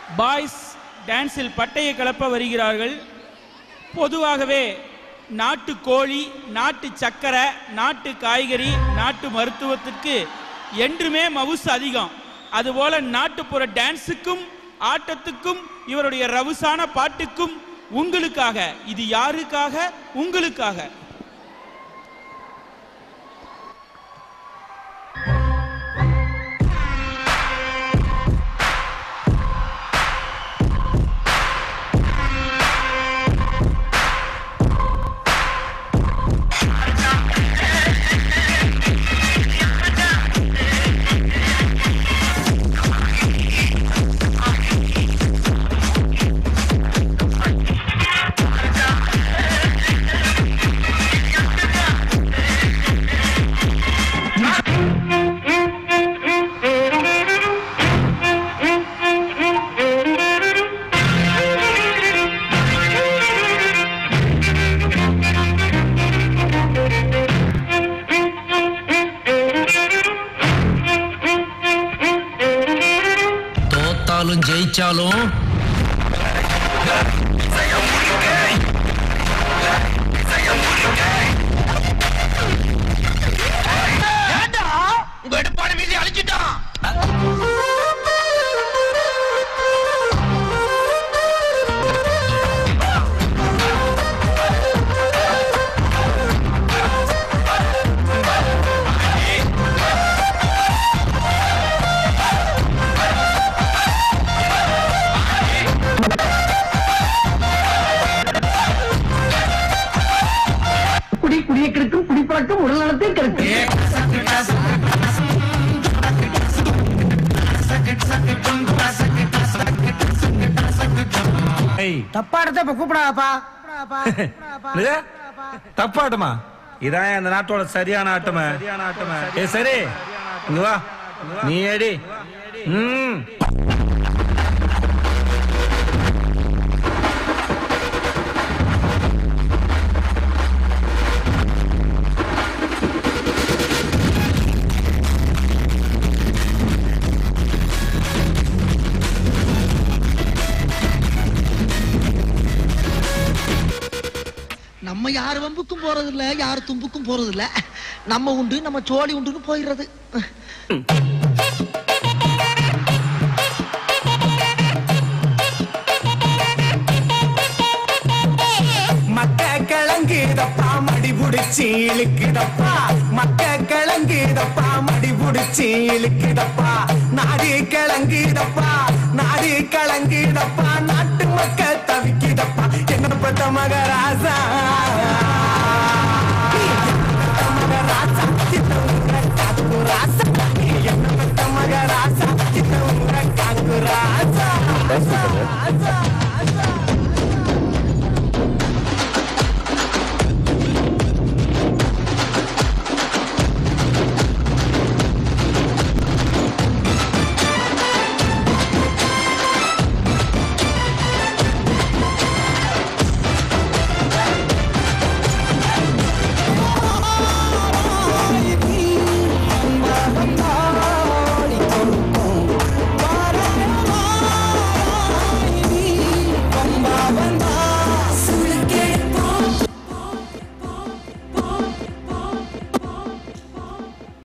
Boys டான்ஸில் பட்டையை கிளப்ப வருகிறார்கள். பொதுவாகவே நாட்டு கோழி, நாட்டு சக்கரை, நாட்டு காய்கறி, நாட்டு மருத்துவத்திற்கு என்றுமே மவுசு அதிகம். அதுபோல நாட்டுப்புற டான்ஸுக்கும் ஆட்டத்துக்கும் இவருடைய ரவுசான பாட்டுக்கும் உங்களுக்காக, இது யாருக்காக? உங்களுக்காக. ஜெயிச்சாலும் உங்க எடுப்பான மீதி அழிச்சிட்டான். குடியை கெடுக்கும், குடிப்பழக்கம் உடல் நலத்தை கெடுக்கும். தப்பாடத்தை இப்ப கூப்பிடாப்பா. தப்பாட்டமா? இதான் அந்த நாட்டோட சரியான ஆட்டமா? சரி இங்க வா, நீ ஏடி. நம்ம யார் வம்புக்கும் போறது இல்ல, யார் தும்புக்கும் போறது இல்ல. நம்ம உண்டு, நம்ம சோழி உண்டுன்னு போயிடுறது. மக்க கிழங்குதப்பா மடி புடிச்சு இழுக்குதப்பா, மக்க கிழங்குதப்பா மடி புடிச்சு இழுக்குதப்பா, நாடு கிழங்குதப்பா